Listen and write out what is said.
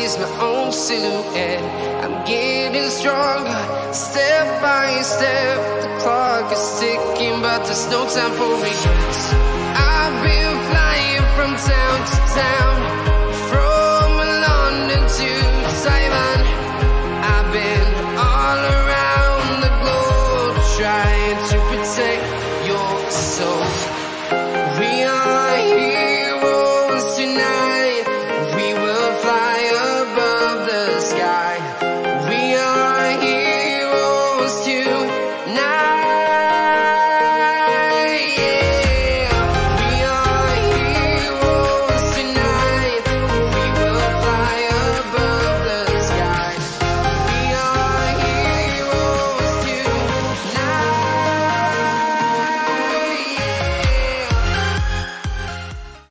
chase my own silhouette. I'm getting stronger, step by step. The clock is ticking, but there's no time for regrets. I've been flying from town to town,